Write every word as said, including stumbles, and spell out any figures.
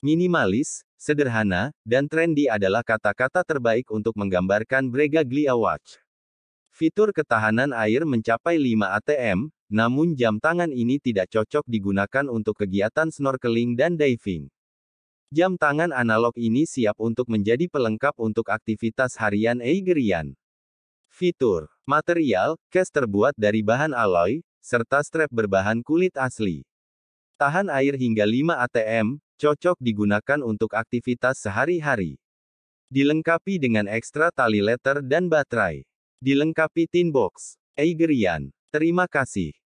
Minimalis, sederhana, dan trendy adalah kata-kata terbaik untuk menggambarkan Bregaglia Watch. Fitur ketahanan air mencapai lima A T M, namun jam tangan ini tidak cocok digunakan untuk kegiatan snorkeling dan diving. Jam tangan analog ini siap untuk menjadi pelengkap untuk aktivitas harian Eigerian. Fitur material, case terbuat dari bahan alloy, serta strap berbahan kulit asli. Tahan air hingga lima A T M, cocok digunakan untuk aktivitas sehari-hari. Dilengkapi dengan ekstra tali letter dan baterai. Dilengkapi tin box. Eigerian. Terima kasih.